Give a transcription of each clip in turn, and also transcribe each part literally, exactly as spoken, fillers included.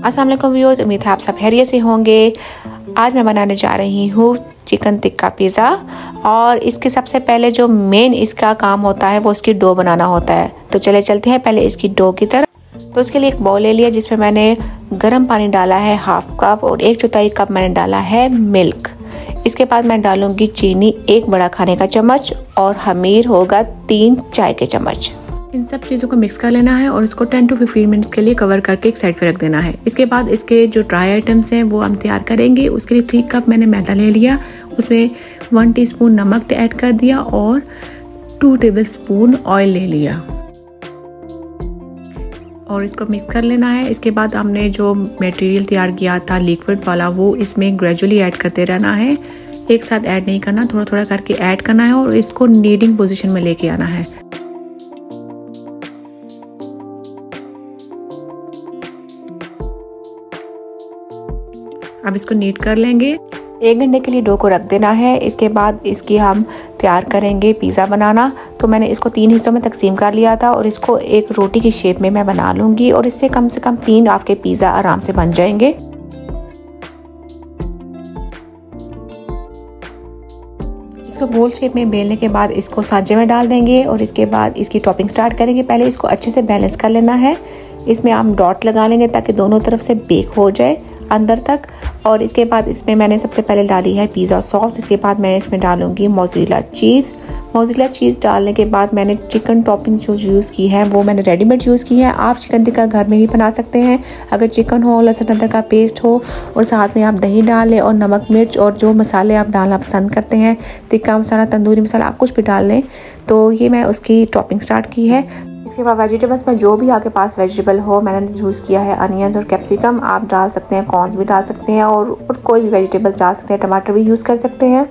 अस्सलाम वालेकुम व्यूअर्स, उम्मीद है आप सब खैरियत से होंगे। आज मैं बनाने जा रही हूँ चिकन टिक्का पिज़्ज़ा। और इसके सबसे पहले जो मेन इसका काम होता है वो इसकी डो बनाना होता है। तो चले चलते हैं पहले इसकी डो की तरफ। तो उसके लिए एक बाउल ले लिया जिसमें मैंने गर्म पानी डाला है हाफ कप और एक चौथाई कप मैंने डाला है मिल्क। इसके बाद मैं डालूंगी चीनी एक बड़ा खाने का चम्मच और खमीर होगा तीन चाय के चम्मच। इन सब चीज़ों को मिक्स कर लेना है और इसको टेन टू फिफ्टीन मिनट्स के लिए कवर करके एक साइड पे रख देना है। इसके बाद इसके जो ड्राई आइटम्स हैं वो हम तैयार करेंगे। उसके लिए थ्री कप मैंने मैदा ले लिया, उसमें वन टीस्पून नमक ऐड कर दिया और टू टेबलस्पून ऑयल ले लिया और इसको मिक्स कर लेना है। इसके बाद हमने जो मटेरियल तैयार किया था लिक्विड वाला वो इसमें ग्रेजुअली ऐड करते रहना है, एक साथ ऐड नहीं करना, थोड़ा थोड़ा करके ऐड करना है और इसको नीडिंग पोजीशन में लेके आना है। अब इसको नीट कर लेंगे। एक घंटे के लिए डो को रख देना है। इसके बाद इसकी हम तैयार करेंगे पिज़्ज़ा बनाना। तो मैंने इसको तीन हिस्सों में तकसीम कर लिया था और इसको एक रोटी की शेप में मैं बना लूँगी और इससे कम से कम तीन आपके पिज़्ज़ा आराम से बन जाएंगे। इसको गोल शेप में बेलने के बाद इसको सांचे में डाल देंगे और इसके बाद इसकी टॉपिंग स्टार्ट करेंगे। पहले इसको अच्छे से बैलेंस कर लेना है। इसमें हम डॉट लगा लेंगे ताकि दोनों तरफ से बेक हो जाए अंदर तक। और इसके बाद इसमें मैंने सबसे पहले डाली है पिज़्ज़ा सॉस। इसके बाद मैं इसमें डालूंगी मोज़रेला चीज़। मोज़रेला चीज़ डालने के बाद मैंने चिकन टॉपिंग जो यूज़ की है वो मैंने रेडीमेड यूज़ की है। आप चिकन टिक्का घर में भी बना सकते हैं। अगर चिकन हो, लहसुन अदरक का पेस्ट हो और साथ में आप दही डाल लें और नमक मिर्च और जो मसाले आप डालना पसंद करते हैं, टिक्का मसाला, तंदूरी मसाला, आप कुछ भी डाल लें। तो ये मैं उसकी टॉपिंग स्टार्ट की है। इसके बाद वेजिटेबल्स में जो भी आपके पास वेजिटेबल हो, मैंने यूज़ किया है अनियंस और कैप्सिकम। आप डाल सकते हैं, कॉर्न्स भी डाल सकते हैं और, और कोई भी वेजिटेबल्स डाल सकते हैं, टमाटर भी यूज़ कर सकते हैं।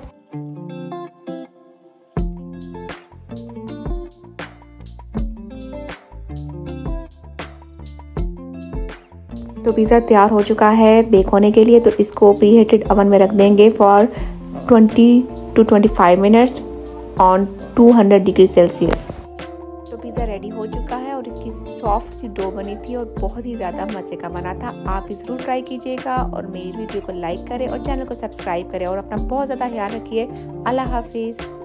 तो पिज़्ज़ा तैयार हो चुका है बेक होने के लिए। तो इसको प्री हीटेड ओवन में रख देंगे for twenty two twenty five minutes on two hundred degree celsius. तो पिज़्ज़ा रेडी हो चुका है और इसकी सॉफ्ट सी डो बनी थी और बहुत ही ज़्यादा मज़े का बना था। आप इस ज़रूर ट्राई कीजिएगा और मेरी वीडियो को लाइक करें और चैनल को सब्सक्राइब करें और अपना बहुत ज़्यादा ख्याल रखिए। अल्लाह हाफिज़।